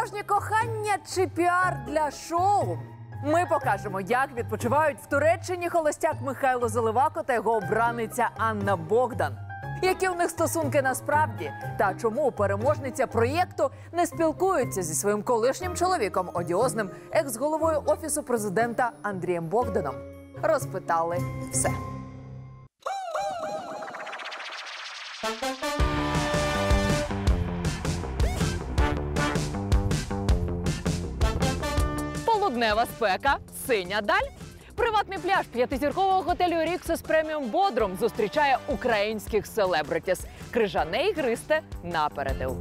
Справжнє кохання чи піар для шоу? Ми покажемо, як відпочивають в Туреччині холостяк Михайло Заливако та його обраниця Анна Богдан. Які у них стосунки насправді? Та чому переможниця проєкту не спілкується зі своїм колишнім чоловіком, одіозним екс-головою Офісу президента Андрієм Богданом? Розпитали все. Полуднева спека, синя даль. Приватний пляж п'ятизіркового готелю «Ріксос Преміум Бодрум» зустрічає українських селебритіс. Крижане ігристе напередив.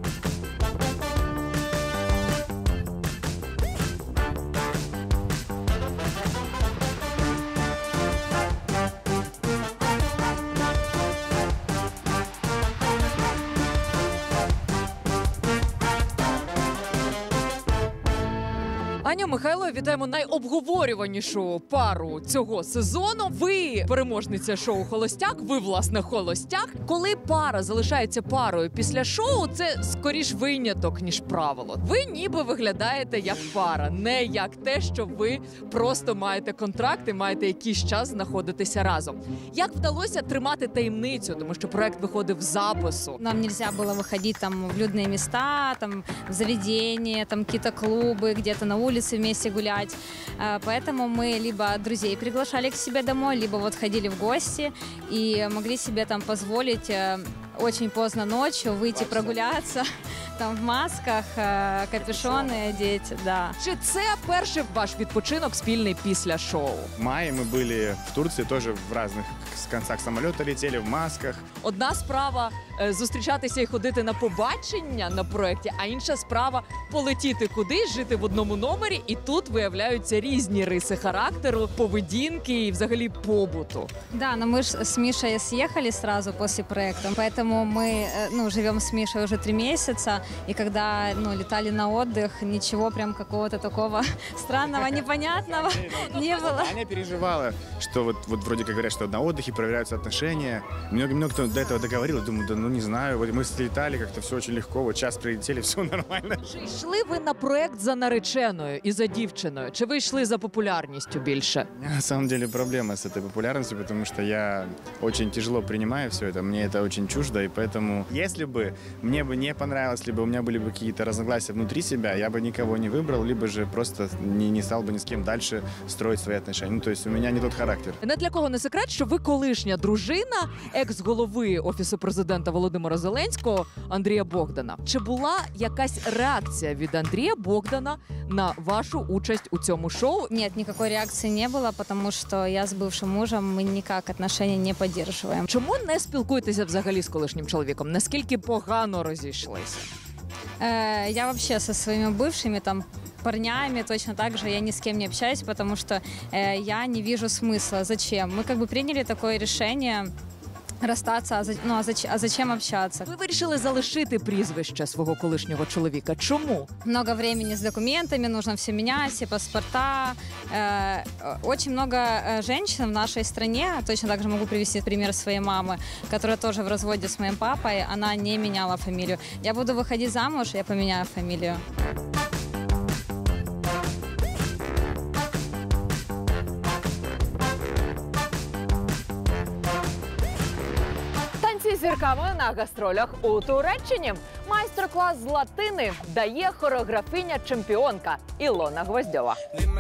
Аня, Михайло, вітаємо найобговорюванішу пару цього сезону. Ви переможниця шоу «Холостяк», ви, власне, холостяк. Коли пара залишається парою після шоу, це скоріш виняток, ніж правило. Ви ніби виглядаєте як пара, не як те, що ви просто маєте контракт і маєте якийсь час знаходитися разом. Як вдалося тримати таємницю, тому що проект виходив з запису? Нам нельзя было выходить там в людные места, там в заведения, там какие-то клубы, где-то на улице вместе гулять. Поэтому мы либо друзей приглашали к себе домой, либо вот ходили в гости и могли себе там позволить очень поздно ночью выйти прогуляться, там в масках, капюшоны одеть, да. Чи це перший ваш відпочинок спільний після шоу? В мае мы были в Турции, тоже в разных концах самолета летели, в масках. Одна справа зустрічатися і ходити на побачення на проєкті, а інша справа полетіти кудись, жити в одному номері, і тут виявляються різні риси характеру, поведінки і взагалі побуту. Да, но мы ж с Мишей съехали сразу после проекта, поэтому мы живем с Мишей уже 3 месяца, и когда летали на отдых, ничего прям какого-то такого странного, непонятного не было. Аня переживала, что вот вроде как говорят, что на отдыхе проверяются отношения. Много кто до этого договорил, думаю, да не знаю, вот мы слетали, как-то все очень легко, вот час прилетели, все нормально. Чи йшли ви на проєкт за нареченою і за дівчиною? Чи ви йшли за популярністю більше? У меня на самом деле проблема с этой популярностью, потому что я очень тяжело принимаю все это, мне это очень чуждо, и поэтому, если бы мне бы не понравилось, либо у меня были бы какие-то разногласия внутри себя, я бы никого не выбрал, либо же просто не стал бы ни с кем дальше строить свои отношения. То есть у меня не тот характер. Не для кого не секрет, що ви колишня дружина екс-голови Офісу президента Володимира Зеленського Андрія Богдана. Чи була якась реакція від Андрія Богдана на вашу участь у цьому шоу? Нет, никакой реакции не было, потому что я с бывшим мужем, мы никак отношения не поддерживаем. Чому не спілкуєтеся взагалі з колишнім чоловіком? Наскільки погано розійшлися? Я вообще со своими бывшими там парнями точно так же я ни с кем не общаюсь, потому что я не вижу смысла. Зачем? Мы как бы приняли такое решение расстаться, а зачем общаться? Ви вирішили залишити прізвище свого колишнього чоловіка. Чому? Много времени с документами, нужно все менять, все паспорта. Очень много женщин в нашей стране, точно так же могу привести пример своей мамы, которая тоже в разводе с моим папой, она не меняла фамилию. Я буду выходить замуж, я поменяю фамилию. Зі зірками на гастролях у Туреччині. Майстер-клас з латини дає хореографиня-чемпіонка Ілона Гвоздьова.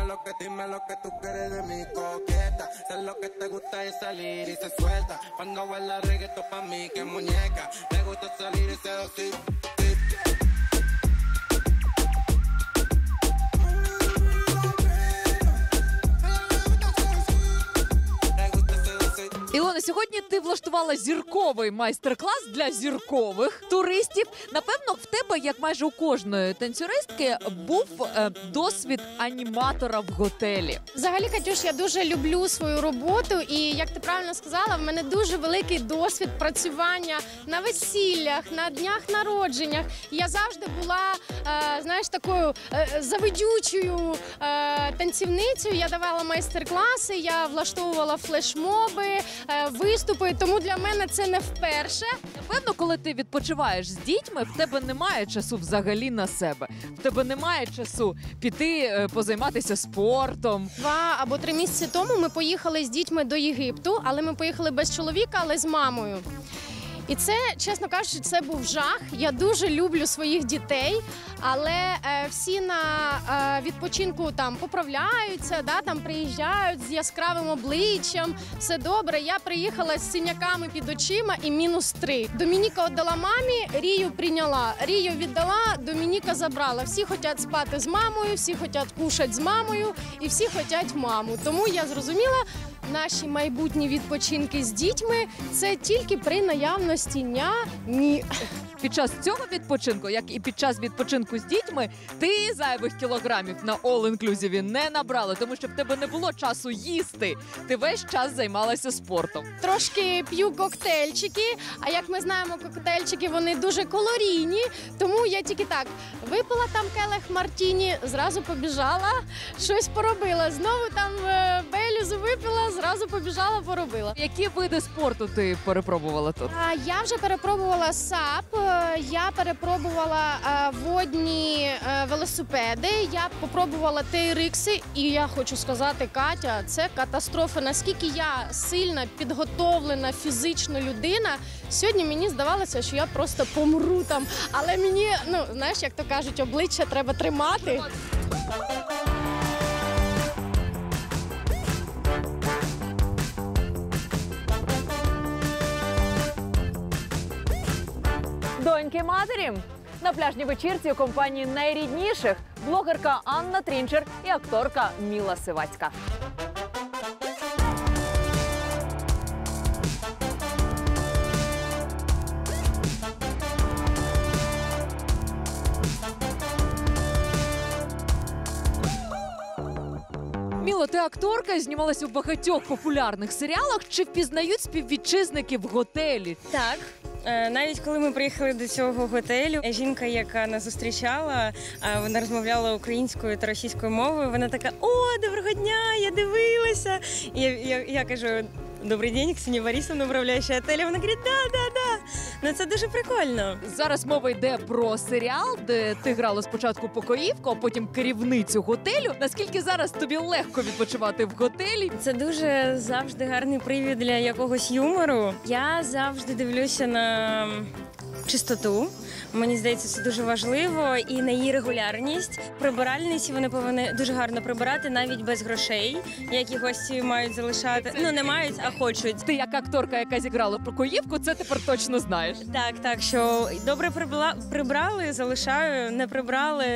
Ілона, сьогодні ти влаштувала зірковий майстер-клас для зіркових туристів. Напевно, в тебе, як майже у кожної танцюристки, був досвід аніматора в готелі. Взагалі, Катюш, я дуже люблю свою роботу і, як ти правильно сказала, в мене дуже великий досвід працювання на весіллях, на днях народженнях. Я завжди була, знаєш, такою завидючою танцівницею. Я давала майстер-класи, я влаштовувала флешмоби, виступи. Тому для мене це не вперше. Напевно, коли ти відпочиваєш з дітьми, в тебе немає часу взагалі на себе. В тебе немає часу піти позайматися спортом. 2 або 3 місяці тому ми поїхали з дітьми до Єгипту, але ми поїхали без чоловіка, але з мамою. І це, чесно кажучи, це був жах. Я дуже люблю своїх дітей, але всі на відпочинку там поправляються, там приїжджають з яскравим обличчям. Все добре. Я приїхала з синяками під очима і -3. Домініка віддала мамі, Рію прийняла. Рію віддала, Домініка забрала. Всі хочуть спати з мамою, всі хочуть кушати з мамою і всі хочуть маму. Тому я зрозуміла, наші майбутні відпочинки з дітьми – це тільки при наявності няні. Під час цього відпочинку, як і під час відпочинку з дітьми, ти зайвих кілограмів на all-inclusive не набрала, тому що в тебе не було часу їсти. Ти весь час займалася спортом. Трошки п'ю коктейльчики, а як ми знаємо, коктейльчики, вони дуже калорійні, тому я тільки так випила там келих мартіні, зразу побіжала, щось поробила. Знову там белізу випила, зразу побіжала, поробила. Які види спорту ти перепробувала тут? Я вже перепробувала САП, я перепробувала водні велосипеди, я попробувала TRX, і я хочу сказати, Катя, це катастрофа. Наскільки я сильна, підготовлена фізично людина, сьогодні мені здавалося, що я просто помру там. Але мені, знаєш, як то кажуть, обличчя треба тримати. Доньки матері. На пляжній вечірці у компанії найрідніших блогерка Анна Трінчер і акторка Міла Сивацька. Міло, ти акторка, знімалася у багатьох популярних серіалах. Чи впізнають співвітчизники в готелі? Так. Навіть коли ми приїхали до цього готелю, жінка, яка нас зустрічала, вона розмовляла українською та російською мовою. Вона така: "О, доброго дня, я дивилася". І я кажу: "Добрий день, Ксенія Борисовна, управляюча готелю". Вона говорить: "Да. Ну це дуже прикольно". Зараз мова йде про серіал, де ти грала спочатку покоївку, а потім керівницю готелю. Наскільки зараз тобі легко відпочивати в готелі? Це дуже завжди гарний привід для якогось юмору. Я завжди дивлюся на чистоту. Мені здається, це дуже важливо, і на її регулярність. Прибиральниці, вони повинні дуже гарно прибирати, навіть без грошей, які гості мають залишати. Не мають, а хочуть. Ти як акторка, яка зіграла покоївку, це тепер точно знаєш. Так, що добре прибрали, залишаю, не прибрали,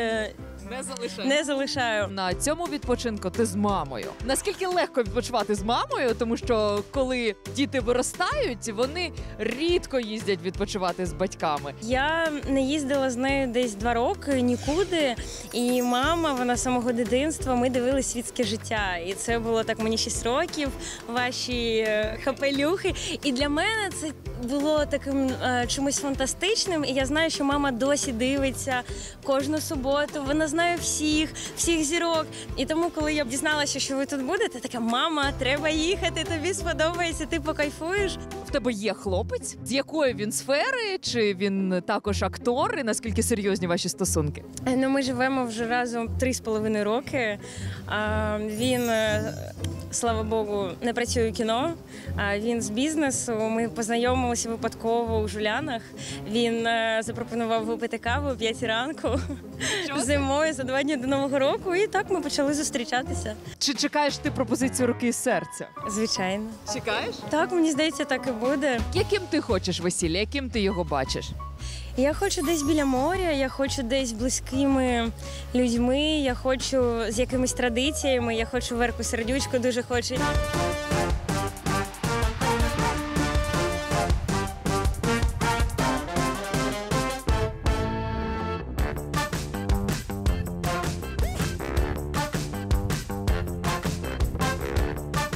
не залишаю. На цьому відпочинку ти з мамою. Наскільки легко відпочивати з мамою? Тому що коли діти виростають, вони рідко їздять відпочивати з батьками. Я не їздила з нею десь 2 роки нікуди. І мама, вона з самого дитинства, ми дивились світське життя. І це було так, мені 6 років, ваші хапелюхи. І для мене це було таким чимось фантастичним. І я знаю, що мама досі дивиться кожну суботу. Вона знає всіх зірок. І тому, коли я дізналася, що ви тут будете, така: "Мама, треба їхати, тобі сподобається, ти покайфуєш". В тебе є хлопець? З якої він сфери? Чи він також актор? І наскільки серйозні ваші стосунки? Ми живемо вже разом 3,5 роки. Він, слава Богу, не працює у кіно, він з бізнесу. Ми познайомилися випадково у Жулянах. Він запропонував випити каву о 5 ранку зимою за 2 дні до Нового року. І так ми почали зустрічатися. Чи чекаєш ти пропозицію руки і серця? Звичайно. Чекаєш? Так, мені здається, так і буде. Яким ти хочеш весілля? Яким ти його бачиш? Я хочу десь біля моря, я хочу десь з близькими людьми, я хочу з якимись традиціями, я хочу Верку Сердючку, дуже хочу.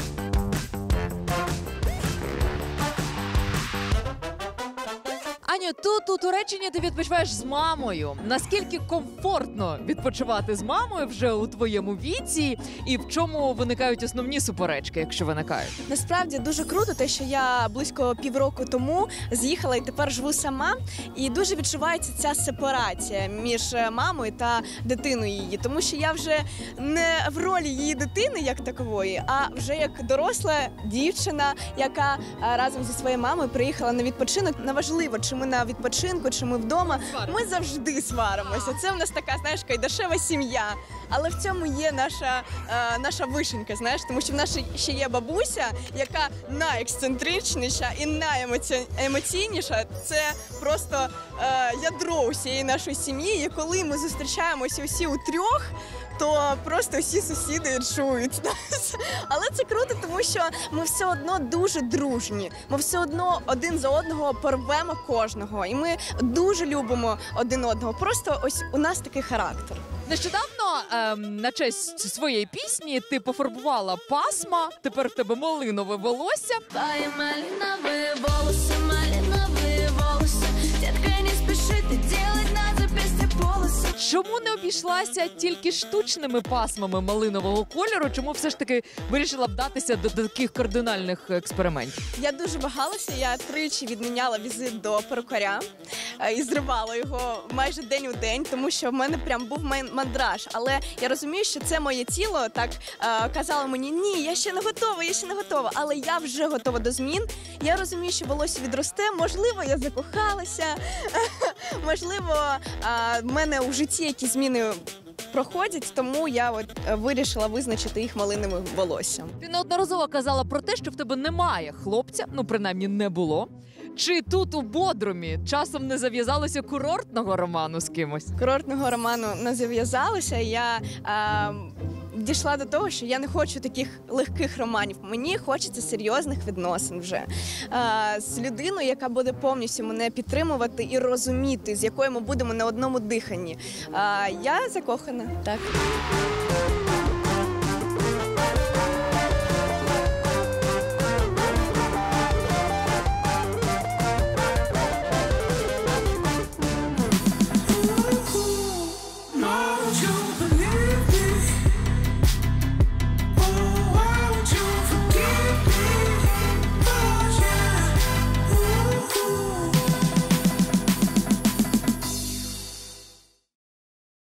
Аню, тут у Туреччині ти відпочиваєш з мамою. Наскільки комфортно відпочивати з мамою вже у твоєму віці? І в чому виникають основні суперечки, якщо виникають? Насправді дуже круто, те, що я близько півроку тому з'їхала і тепер живу сама. І дуже відчувається ця сепарація між мамою та дитиною її. Тому що я вже не в ролі її дитини як такової, а вже як доросла дівчина, яка разом зі своєю мамою приїхала на відпочинок. Неважливо, чи ми на відпочинку, чи ми вдома. Ми завжди сваримося. Це в нас така, знаєш, кайдашева сім'я. Але в цьому є наша вишенька, знаєш, тому що в нас ще є бабуся, яка найексцентричніша і найемоційніша. Це просто ядро усієї нашої сім'ї. І коли ми зустрічаємося усі у трьох, то просто всі сусіди чують нас. Але це круто, тому що ми все одно дуже дружні. Ми все одно один за одного порвемо кожного. І ми дуже любимо один одного. Просто ось у нас такий характер. Нещодавно на честь своєї пісні ти пофарбувала пасма, тепер в тебе малинове волосся. Твои малиновые волосы, детка, не спеши ты делать на запястье полосы. Чому не обійшлася тільки штучними пасмами малинового кольору? Чому все ж таки вирішила вдатися до таких кардинальних експериментів? Я дуже вагалася, я тричі відміняла візит до перукаря і зривала його майже день у день, тому що в мене прям був мандраж. Але я розумію, що це моє тіло так казало мені, ні, я ще не готова, але я вже готова до змін. Я розумію, що волосся відросте, можливо, я закохалася, можливо, в мене у житті якісь зміни проходять, тому я вирішила визначити їх малиновим волоссям. Ти неодноразово казала про те, що в тебе немає хлопця, ну принаймні не було. Чи тут у Бодрумі часом не зав'язалося курортного роману з кимось? Курортного роману не зав'язалося. Я дійшла до того, що я не хочу таких легких романів. Мені хочеться серйозних відносин вже. З людиною, яка буде повністю мене підтримувати і розуміти, з якою ми будемо на одному диханні. Я закохана, так.